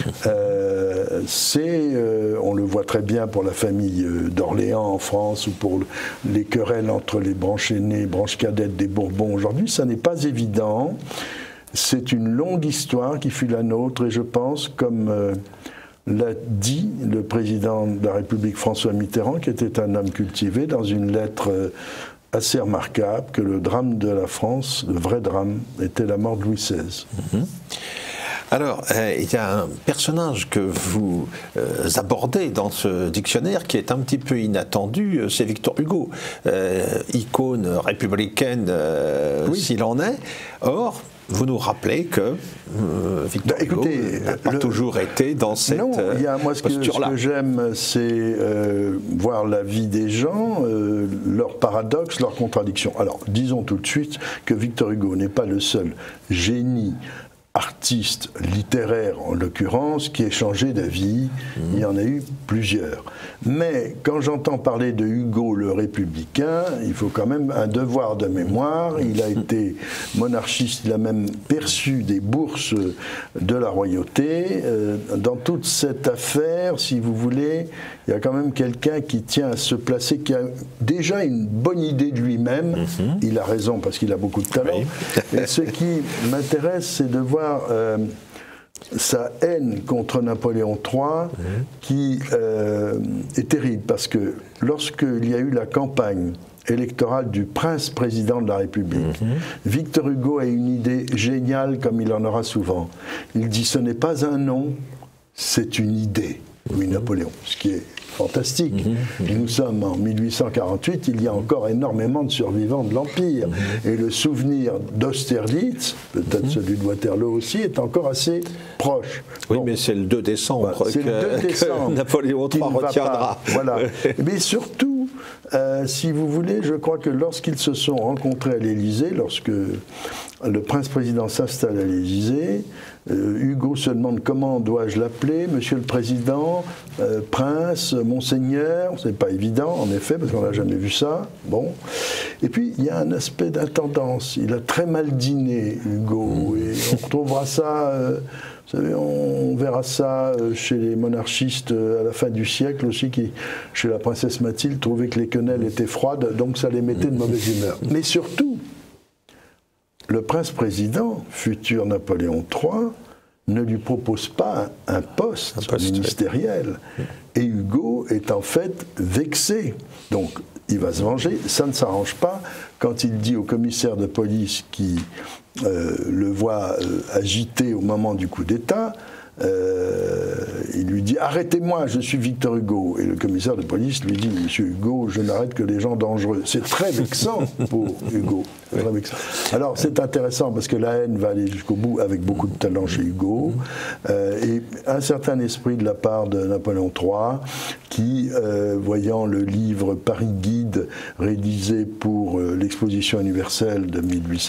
On le voit très bien pour la famille d'Orléans en France, ou pour les querelles entre les branches aînées, branches cadettes des Bourbons aujourd'hui. Ça n'est pas évident. C'est une longue histoire qui fut la nôtre, et je pense, comme l'a dit le président de la République François Mitterrand, qui était un homme cultivé, dans une lettre assez remarquable, que le drame de la France, le vrai drame, était la mort de Louis XVI. Alors, il y a un personnage que vous abordez dans ce dictionnaire qui est un petit peu inattendu, c'est Victor Hugo, icône républicaine s'il en est. Or, vous nous rappelez que Victor Hugo n'a pas toujours été dans cette posture-là. Moi, ce que j'aime, c'est voir la vie des gens, leurs paradoxes, leurs contradictions. Alors, disons tout de suite que Victor Hugo n'est pas le seul génie artiste littéraire, en l'occurrence, qui ait changé d'avis. Il y en a eu plusieurs. Mais quand j'entends parler de Hugo le républicain, il faut quand même un devoir de mémoire. Il a été monarchiste, il a même perçu des bourses de la royauté. Dans toute cette affaire, si vous voulez, il y a quand même quelqu'un qui tient à se placer, qui a déjà une bonne idée de lui-même. Il a raison parce qu'il a beaucoup de talent. Et ce qui m'intéresse, c'est de voir sa haine contre Napoléon III, qui est terrible, parce que lorsqu'il y a eu la campagne électorale du prince-président de la République, Victor Hugo a une idée géniale, comme il en aura souvent. Il dit: ce n'est pas un nom, c'est une idée. Louis Napoléon, ce qui est fantastique. Nous sommes en 1848, il y a encore énormément de survivants de l'Empire. Et le souvenir d'Austerlitz, peut-être celui de Waterloo aussi, est encore assez proche. Oui, mais c'est le 2 décembre, que Napoléon III retiendra. Voilà. Mais surtout, si vous voulez, je crois que lorsqu'ils se sont rencontrés à l'Élysée, lorsque le prince-président s'installe à l'Élysée, Hugo se demande comment dois-je l'appeler, monsieur le président, prince, monseigneur. C'est pas évident, en effet, parce qu'on n'a jamais vu ça. Bon. Et puis, il y a un aspect d'intendance. Il a très mal dîné, Hugo, et on retrouvera ça. Vous savez, on verra ça chez les monarchistes à la fin du siècle aussi, qui, chez la princesse Mathilde, trouvaient que les quenelles étaient froides, donc ça les mettait de mauvaise humeur. Mais surtout, le prince-président, futur Napoléon III, ne lui propose pas un poste ministériel. Oui. Et Hugo est en fait vexé. Donc, il va se venger. Ça ne s'arrange pas quand il dit au commissaire de police qui le voit agité au moment du coup d'État, il lui dit « Arrêtez-moi, je suis Victor Hugo ». Et le commissaire de police lui dit « Monsieur Hugo, je n'arrête que les gens dangereux ». C'est très vexant pour Hugo. Très vexant. Alors c'est intéressant parce que la haine va aller jusqu'au bout avec beaucoup de talent chez Hugo et un certain esprit de la part de Napoléon III qui, voyant le livre Paris Guide réalisé pour l'exposition universelle de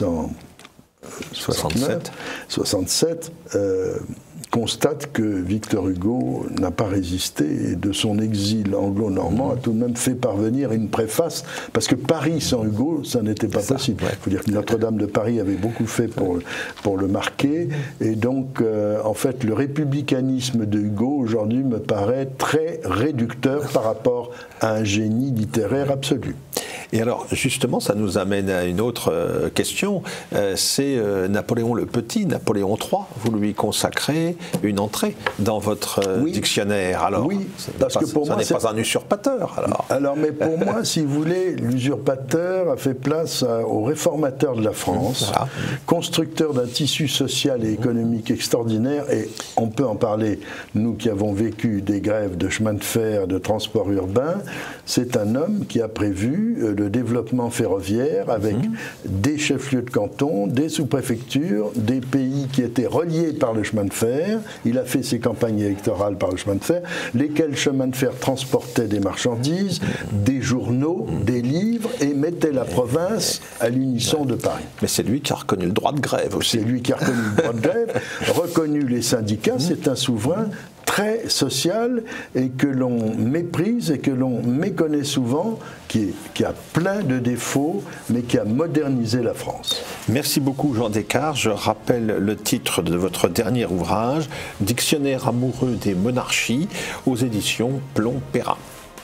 1867, constate que Victor Hugo n'a pas résisté et de son exil anglo-normand a tout de même fait parvenir une préface, parce que Paris sans Hugo, ça n'était pas possible. Il faut dire que Notre-Dame de Paris avait beaucoup fait pour le marquer, et donc en fait le républicanisme de Hugo aujourd'hui me paraît très réducteur par rapport à un génie littéraire absolu. Et alors, justement, ça nous amène à une autre question. C'est Napoléon le Petit, Napoléon III. Vous lui consacrez une entrée dans votre dictionnaire. Alors, oui, parce que pour moi, ce n'est pas un usurpateur. Alors, mais pour moi, si vous voulez, l'usurpateur a fait place aux réformateurs de la France, constructeur d'un tissu social et économique extraordinaire. Et on peut en parler, nous qui avons vécu des grèves de chemin de fer, de transport urbain. C'est un homme qui a prévu le développement ferroviaire avec des chefs-lieux de canton, des sous-préfectures, des pays qui étaient reliés par le chemin de fer. Il a fait ses campagnes électorales par le chemin de fer, lesquels chemins de fer transportaient des marchandises, des journaux, des livres et mettaient la province à l'unisson de Paris. Mais c'est lui qui a reconnu le droit de grève aussi. C'est lui qui a reconnu le droit de grève, reconnu les syndicats, c'est un souverain très social et que l'on méprise et que l'on méconnaît souvent, qui a plein de défauts, mais qui a modernisé la France. Merci beaucoup Jean Descartes. Je rappelle le titre de votre dernier ouvrage, Dictionnaire amoureux des monarchies, aux éditions Plomb-Perrin.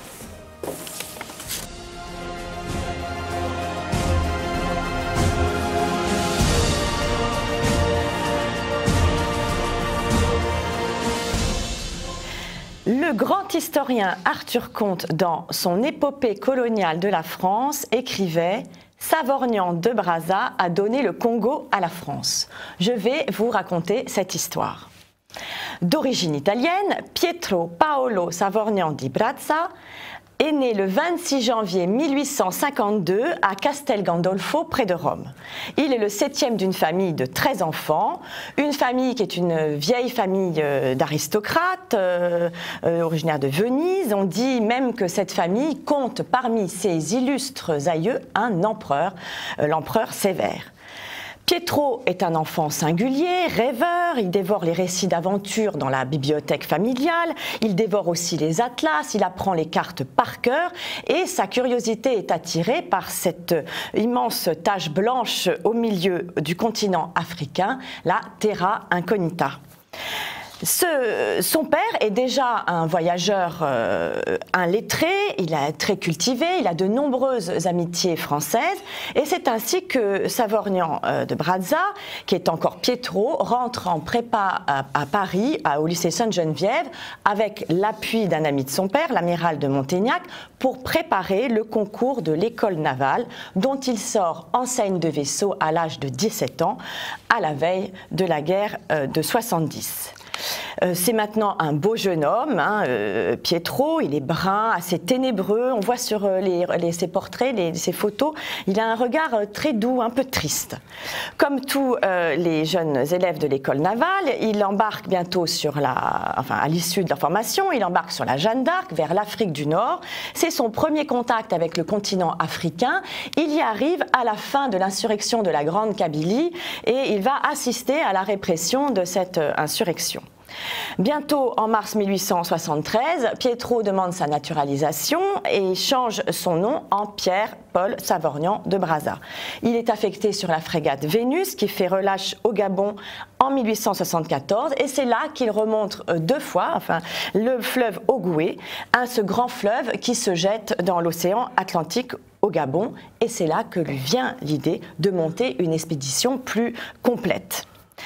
Le grand historien Arthur Comte, dans son épopée coloniale de la France, écrivait « Savorgnan de Brazza a donné le Congo à la France ». Je vais vous raconter cette histoire. D'origine italienne, Pietro Paolo Savorgnan di Brazza est né le 26 janvier 1852 à Castel Gandolfo, près de Rome. Il est le 7e d'une famille de 13 enfants, une famille qui est une vieille famille d'aristocrates, originaire de Venise. On dit même que cette famille compte parmi ses illustres aïeux un empereur, l'empereur Sévère. Pietro est un enfant singulier, rêveur, il dévore les récits d'aventure dans la bibliothèque familiale, il dévore aussi les atlas, il apprend les cartes par cœur et sa curiosité est attirée par cette immense tache blanche au milieu du continent africain, la Terra Incognita. Son père est déjà un voyageur, un lettré, il est très cultivé, il a de nombreuses amitiés françaises et c'est ainsi que Savorgnan de Brazza, qui est encore Pietro, rentre en prépa à Paris, au lycée Sainte-Geneviève, avec l'appui d'un ami de son père, l'amiral de Montaignac, pour préparer le concours de l'école navale dont il sort enseigne de vaisseau à l'âge de 17 ans, à la veille de la guerre de 70. C'est maintenant un beau jeune homme, Pietro, il est brun, assez ténébreux, on voit sur ses portraits, ses photos, il a un regard très doux, un peu triste. Comme tous les jeunes élèves de l'école navale, il embarque bientôt à l'issue de leur formation, il embarque sur la Jeanne d'Arc vers l'Afrique du Nord. C'est son premier contact avec le continent africain. Il y arrive à la fin de l'insurrection de la Grande Kabylie et il va assister à la répression de cette insurrection. Bientôt, en mars 1873, Pietro demande sa naturalisation et change son nom en Pierre-Paul Savorgnan de Brazza. Il est affecté sur la frégate Vénus qui fait relâche au Gabon en 1874 et c'est là qu'il remonte 2 fois le fleuve Ogooué, ce grand fleuve qui se jette dans l'océan Atlantique au Gabon et c'est là que lui vient l'idée de monter une expédition plus complète.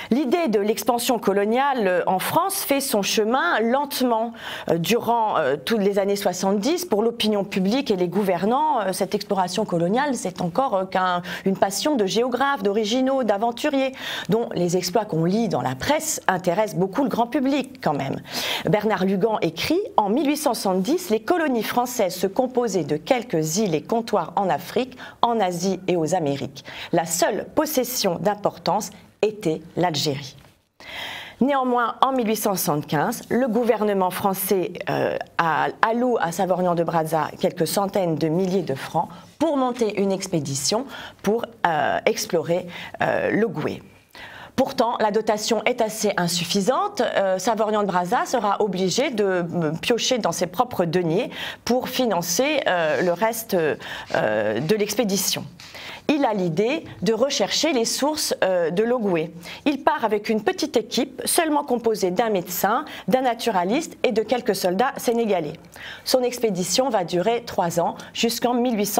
L'idée de l'expansion coloniale en France fait son chemin lentement. Durant toutes les années 70, pour l'opinion publique et les gouvernants, cette exploration coloniale, c'est encore qu'une passion de géographes, d'originaux, d'aventuriers, dont les exploits qu'on lit dans la presse intéressent beaucoup le grand public quand même. Bernard Lugan écrit « En 1870, les colonies françaises se composaient de quelques îles et comptoirs en Afrique, en Asie et aux Amériques. La seule possession d'importance était l'Algérie. » Néanmoins, en 1875, le gouvernement français alloue à Savorgnan de Brazza quelques centaines de milliers de francs pour monter une expédition pour explorer l'Ogooué. Pourtant, la dotation est assez insuffisante. Savorgnan de Brazza sera obligé de piocher dans ses propres deniers pour financer le reste de l'expédition. Il a l'idée de rechercher les sources de l'Ogooué. Il part avec une petite équipe seulement composée d'un médecin, d'un naturaliste et de quelques soldats sénégalais. Son expédition va durer 3 ans, jusqu'en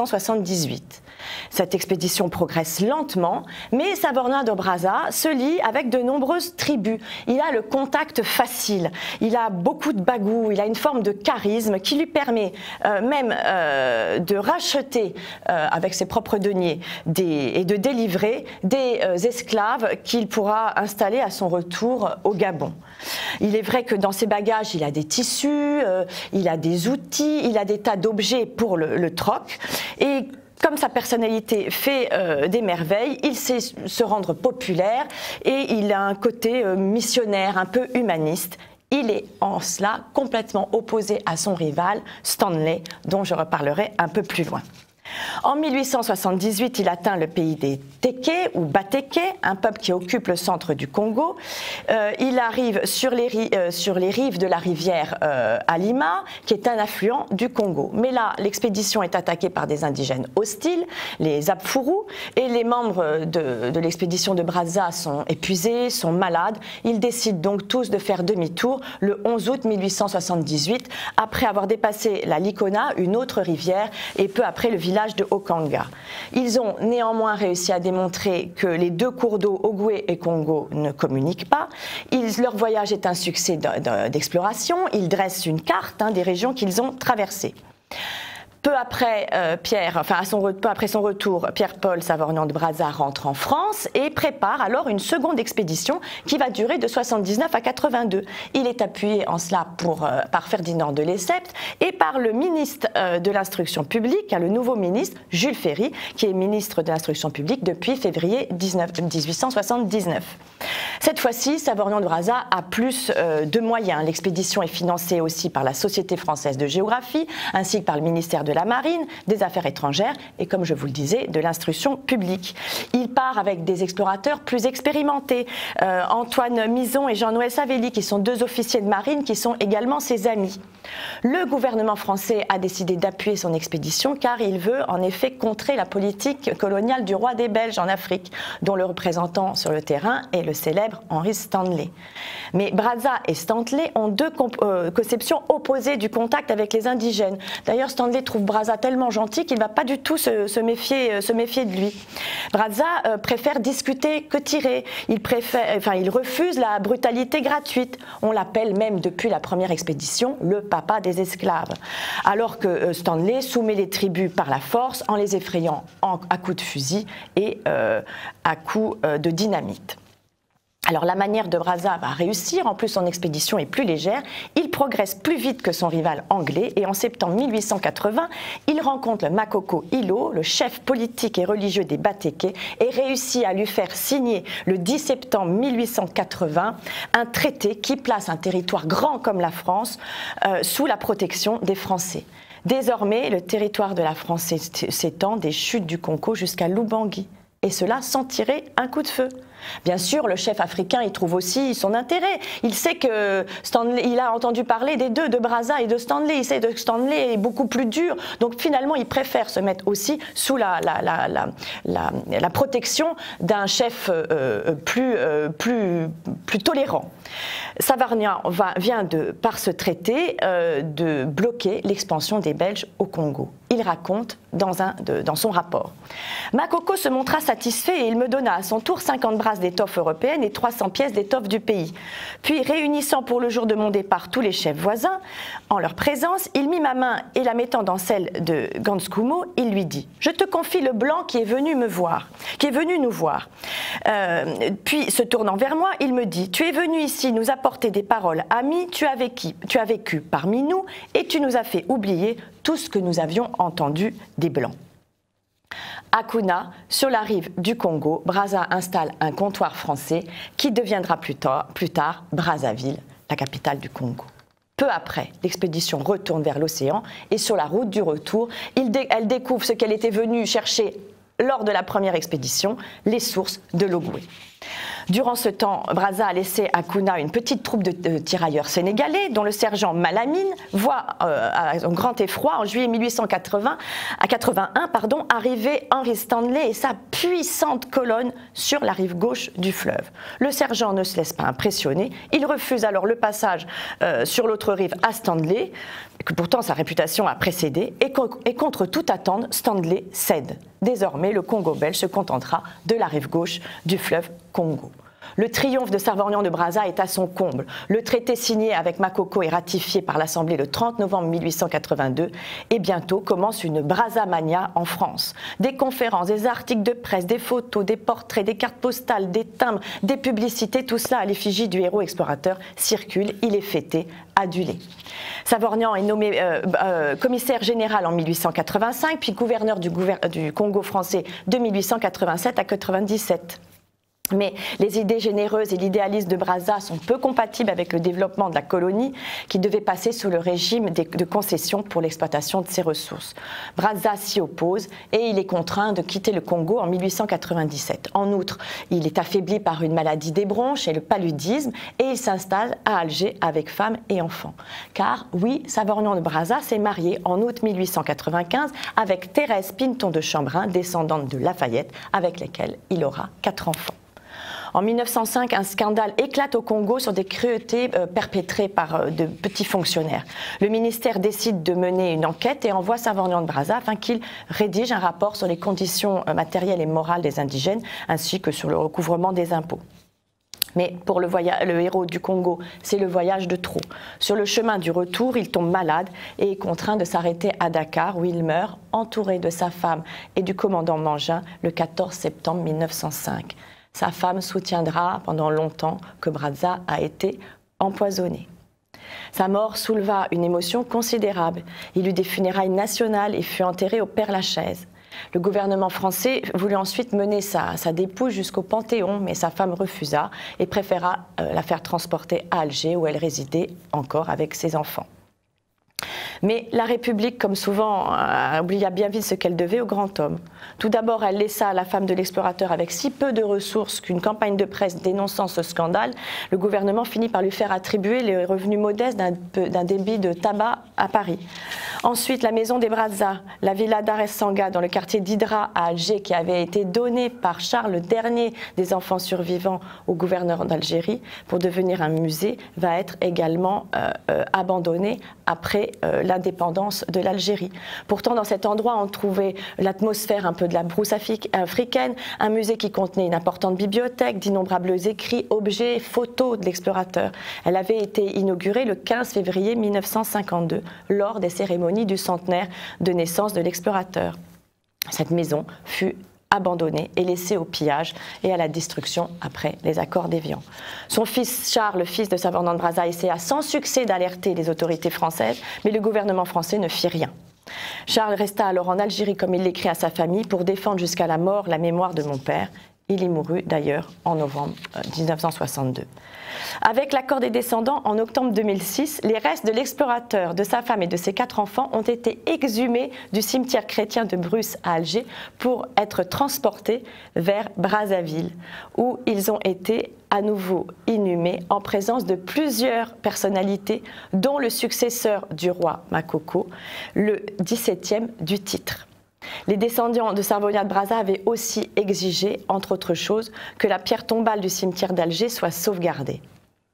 1878. Cette expédition progresse lentement, mais Savorgnan de Brazza se lie avec de nombreuses tribus. Il a le contact facile, il a beaucoup de bagou, il a une forme de charisme qui lui permet même de racheter avec ses propres deniers et de délivrer des esclaves qu'il pourra installer à son retour au Gabon. Il est vrai que dans ses bagages, il a des tissus, il a des outils, il a des tas d'objets pour le troc, et comme sa personnalité fait des merveilles, il sait se rendre populaire et il a un côté missionnaire, un peu humaniste. Il est en cela complètement opposé à son rival Stanley, dont je reparlerai un peu plus loin. En 1878, il atteint le pays des Téké ou Batéké, un peuple qui occupe le centre du Congo. Il arrive sur les rives de la rivière Alima, qui est un affluent du Congo. Mais là, l'expédition est attaquée par des indigènes hostiles, les Apfourous, et les membres de l'expédition de Brazza sont épuisés, sont malades. Ils décident donc tous de faire demi-tour le 11 août 1878, après avoir dépassé la Likona, une autre rivière, et peu après le village de Okanga. Ils ont néanmoins réussi à démontrer que les deux cours d'eau, Ogooué et Congo, ne communiquent pas. Leur voyage est un succès d'exploration. Ils dressent une carte des régions qu'ils ont traversées. Peu après, peu après son retour, Pierre-Paul Savorgnan de Brazza rentre en France et prépare alors une seconde expédition qui va durer de 79 à 82. Il est appuyé en cela par Ferdinand de Lesseps et par le ministre de l'Instruction publique, le nouveau ministre Jules Ferry, qui est ministre de l'Instruction publique depuis février 1879. Cette fois-ci, Savorgnan de Brazza a plus de moyens. L'expédition est financée aussi par la Société française de géographie, ainsi que par le ministère de la Marine, des Affaires étrangères et, comme je vous le disais, de l'Instruction publique. Il part avec des explorateurs plus expérimentés, Antoine Mison et Jean-Noël Savelli, qui sont 2 officiers de marine qui sont également ses amis. Le gouvernement français a décidé d'appuyer son expédition car il veut en effet contrer la politique coloniale du roi des Belges en Afrique, dont le représentant sur le terrain est le célèbre Henry Stanley. Mais Brazza et Stanley ont 2 conceptions opposées du contact avec les indigènes. D'ailleurs, Stanley trouve Brazza tellement gentil qu'il ne va pas du tout se méfier de lui. Brazza préfère discuter que tirer. Il refuse la brutalité gratuite. On l'appelle même depuis la première expédition le papa des esclaves. Alors que Stanley soumet les tribus par la force en les effrayant à coups de fusil et à coups de dynamite. Alors la manière de Brazza va réussir, en plus son expédition est plus légère, il progresse plus vite que son rival anglais et en septembre 1880, il rencontre le Makoko Ilo, le chef politique et religieux des Batéké, et réussit à lui faire signer le 10 septembre 1880 un traité qui place un territoire grand comme la France sous la protection des Français. Désormais, le territoire de la France s'étend des chutes du Congo jusqu'à l'Ubangui, et cela sans tirer un coup de feu. Bien sûr, le chef africain y trouve aussi son intérêt. Il sait que Stanley, il a entendu parler des 2, de Brazza et de Stanley. Il sait que Stanley est beaucoup plus dur. Donc finalement, il préfère se mettre aussi sous la protection d'un chef plus tolérant. Savorgnan vient par ce traité de bloquer l'expansion des Belges au Congo. Il raconte dans son rapport. Makoko se montra satisfait et il me donna à son tour 50 brasses d'étoffe européenne et 300 pièces d'étoffe du pays. Puis, réunissant pour le jour de mon départ tous les chefs voisins, en leur présence, il mit ma main et la mettant dans celle de Ganskumo, il lui dit « Je te confie le blanc qui est venu nous voir. » Puis, se tournant vers moi, il me dit « Tu es venu ici nous apporter des paroles amies, tu as vécu parmi nous et tu nous as fait oublier tout ce que nous avions entendu des Blancs. » À Kouna, sur la rive du Congo, Brazza installe un comptoir français qui deviendra plus tard Brazzaville, la capitale du Congo. Peu après, l'expédition retourne vers l'océan et sur la route du retour, elle découvre ce qu'elle était venue chercher lors de la première expédition, les sources de l'Ogooué. Durant ce temps, Brazza a laissé à Kouna une petite troupe de tirailleurs sénégalais dont le sergent Malamine voit à son grand effroi en juillet 1881 arriver Henry Stanley et sa puissante colonne sur la rive gauche du fleuve. Le sergent ne se laisse pas impressionner, il refuse alors le passage sur l'autre rive à Stanley, que pourtant sa réputation a précédé, et contre toute attente, Stanley cède. Désormais, le Congo belge se contentera de la rive gauche du fleuve Congo. Le triomphe de Savorgnan de Brazza est à son comble. Le traité signé avec Makoko est ratifié par l'Assemblée le 30 novembre 1882 et bientôt commence une Brazzamania en France. Des conférences, des articles de presse, des photos, des portraits, des cartes postales, des timbres, des publicités, tout cela à l'effigie du héros explorateur circule, il est fêté, adulé. Savorgnan est nommé commissaire général en 1885 puis gouverneur du Congo français de 1887 à 97. Mais les idées généreuses et l'idéalisme de Brazza sont peu compatibles avec le développement de la colonie qui devait passer sous le régime de concessions pour l'exploitation de ses ressources. Brazza s'y oppose et il est contraint de quitter le Congo en 1897. En outre, il est affaibli par une maladie des bronches et le paludisme et il s'installe à Alger avec femme et enfants. Car oui, Savorgnan de Brazza s'est marié en août 1895 avec Thérèse Pinton de Chambrin, descendante de Lafayette, avec laquelle il aura 4 enfants. En 1905, un scandale éclate au Congo sur des cruautés perpétrées par de petits fonctionnaires. Le ministère décide de mener une enquête et envoie Savorgnan de Brazza afin qu'il rédige un rapport sur les conditions matérielles et morales des indigènes ainsi que sur le recouvrement des impôts. Mais pour le héros du Congo, c'est le voyage de trop. Sur le chemin du retour, il tombe malade et est contraint de s'arrêter à Dakar où il meurt, entouré de sa femme et du commandant Mangin, le 14 septembre 1905. Sa femme soutiendra pendant longtemps que Brazza a été empoisonné. Sa mort souleva une émotion considérable. Il eut des funérailles nationales et fut enterré au Père-Lachaise. Le gouvernement français voulut ensuite mener sa dépouille jusqu'au Panthéon, mais sa femme refusa et préféra la faire transporter à Alger où elle résidait encore avec ses enfants. Mais la République, comme souvent, oublia bien vite ce qu'elle devait au grand homme. Tout d'abord, elle laissa la femme de l'explorateur avec si peu de ressources qu'une campagne de presse dénonçant ce scandale, le gouvernement finit par lui faire attribuer les revenus modestes d'un débit de tabac à Paris. Ensuite, la maison des Brazza, la villa d'Aressanga dans le quartier d'Hydra à Alger, qui avait été donnée par Charles, le dernier des enfants survivants, au gouverneur d'Algérie pour devenir un musée, va être également abandonnée après l'indépendance de l'Algérie. Pourtant, dans cet endroit, on trouvait l'atmosphère un peu de la brousse africaine, un musée qui contenait une importante bibliothèque, d'innombrables écrits, objets, photos de l'explorateur. Elle avait été inaugurée le 15 février 1952, lors des cérémonies du centenaire de naissance de l'explorateur. Cette maison fut abandonné et laissé au pillage et à la destruction après les accords d'Évian. Son fils Charles, le fils de Savorgnan de Brazza, essaya sans succès d'alerter les autorités françaises, mais le gouvernement français ne fit rien. Charles resta alors en Algérie, comme il l'écrit à sa famille, pour défendre jusqu'à la mort la mémoire de mon père. Il y mourut d'ailleurs en novembre 1962. Avec l'accord des descendants, en octobre 2006, les restes de l'explorateur, de sa femme et de ses 4 enfants ont été exhumés du cimetière chrétien de Bruce à Alger pour être transportés vers Brazzaville, où ils ont été à nouveau inhumés en présence de plusieurs personnalités, dont le successeur du roi Makoko, le 17e du titre. Les descendants de Savorgnan de Brazza avaient aussi exigé, entre autres choses, que la pierre tombale du cimetière d'Alger soit sauvegardée.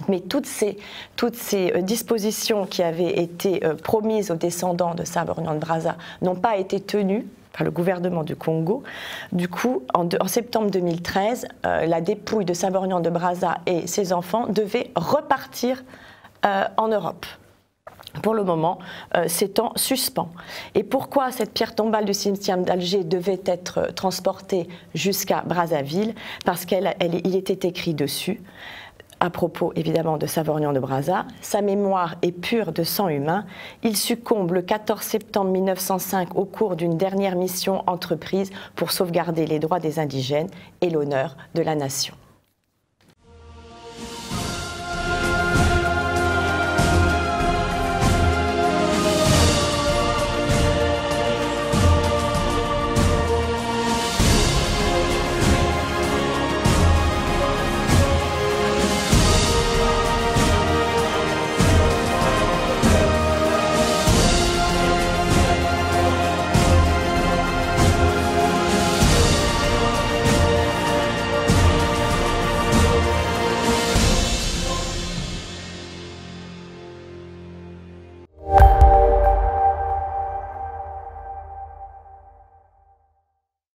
Mais toutes ces dispositions qui avaient été promises aux descendants de Savorgnan de Brazza n'ont pas été tenues par le gouvernement du Congo. Du coup, en septembre 2013, la dépouille de Savorgnan de Brazza et ses enfants devait repartir en Europe. Pour le moment, c'est en suspens. Et pourquoi cette pierre tombale du cimetière d'Alger devait être transportée jusqu'à Brazzaville? Parce qu'il était écrit dessus, à propos évidemment de Savorgnan de Brazza, sa mémoire est pure de sang humain. Il succombe le 14 septembre 1905 au cours d'une dernière mission entreprise pour sauvegarder les droits des indigènes et l'honneur de la nation.